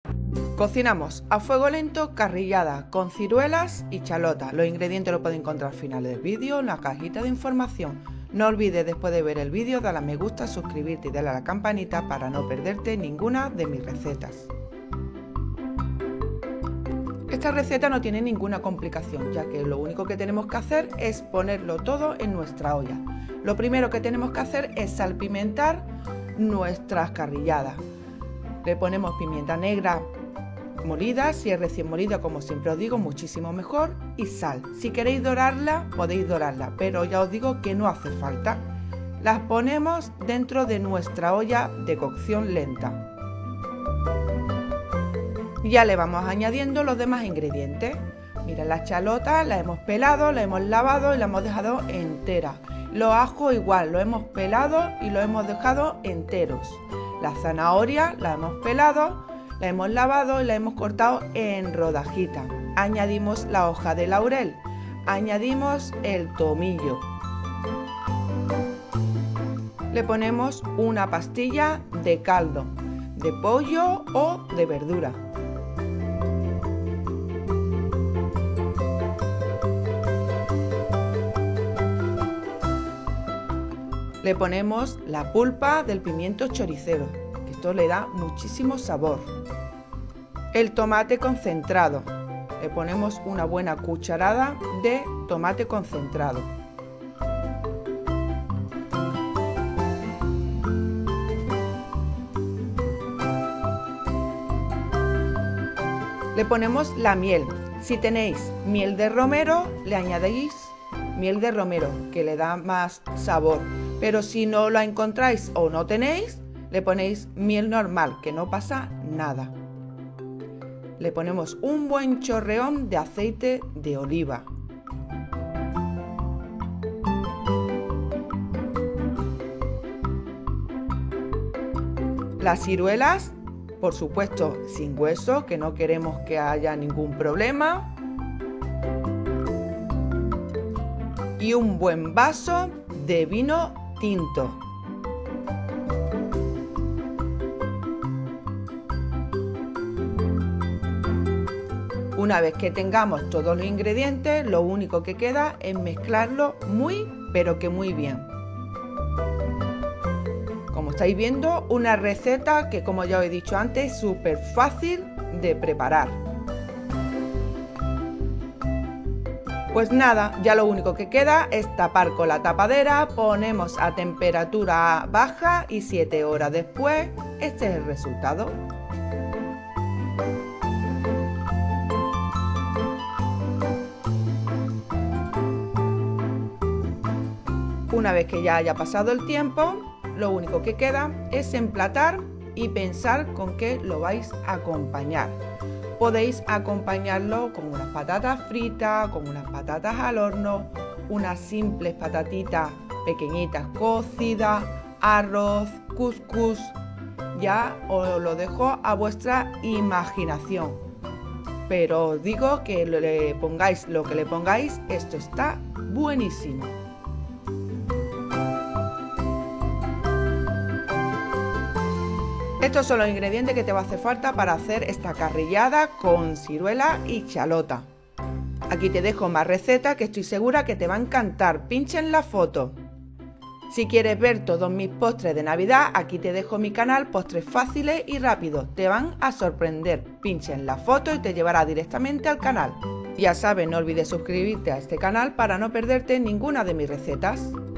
Cocinamos a fuego lento carrillada con ciruelas y chalotas. Los ingredientes los podéis encontrar al final del vídeo en la cajita de información. No olvides después de ver el vídeo darle a me gusta, suscribirte y darle a la campanita para no perderte ninguna de mis recetas. Esta receta no tiene ninguna complicación, ya que lo único que tenemos que hacer es ponerlo todo en nuestra olla. Lo primero que tenemos que hacer es salpimentar nuestras carrilladas. Le ponemos pimienta negra molida, si es recién molida, como siempre os digo, muchísimo mejor, y sal. Si queréis dorarla, podéis dorarla, pero ya os digo que no hace falta. Las ponemos dentro de nuestra olla de cocción lenta. Ya le vamos añadiendo los demás ingredientes. Mira, las chalotas las hemos pelado, las hemos lavado y las hemos dejado enteras. Los ajos igual, los hemos pelado y los hemos dejado enteros. La zanahoria la hemos pelado, la hemos lavado y la hemos cortado en rodajitas. Añadimos la hoja de laurel, añadimos el tomillo. Le ponemos una pastilla de caldo, de pollo o de verdura. Le ponemos la pulpa del pimiento choricero, que esto le da muchísimo sabor. El tomate concentrado. Le ponemos una buena cucharada de tomate concentrado. Le ponemos la miel. Si tenéis miel de romero, le añadís miel de romero, que le da más sabor. Pero si no la encontráis o no tenéis, le ponéis miel normal, que no pasa nada. Le ponemos un buen chorreón de aceite de oliva. Las ciruelas, por supuesto, sin hueso, que no queremos que haya ningún problema. Y un buen vaso de vino tinto. Una vez que tengamos todos los ingredientes, lo único que queda es mezclarlo muy, pero que muy bien. Como estáis viendo, una receta que, como ya os he dicho antes, es súper fácil de preparar. Pues nada, ya lo único que queda es tapar con la tapadera, ponemos a temperatura baja y 7 horas después, este es el resultado. Una vez que ya haya pasado el tiempo, lo único que queda es emplatar y pensar con qué lo vais a acompañar. Podéis acompañarlo con unas patatas fritas, con unas patatas al horno, unas simples patatitas pequeñitas cocidas, arroz, cuscús. Ya os lo dejo a vuestra imaginación. Pero os digo que le pongáis lo que le pongáis, esto está buenísimo. Estos son los ingredientes que te va a hacer falta para hacer esta carrillada con ciruela y chalota. Aquí te dejo más recetas que estoy segura que te va a encantar. Pincha en la foto. Si quieres ver todos mis postres de Navidad, aquí te dejo mi canal Postres Fáciles y Rápidos. Te van a sorprender. Pincha en la foto y te llevará directamente al canal. Ya sabes, no olvides suscribirte a este canal para no perderte ninguna de mis recetas.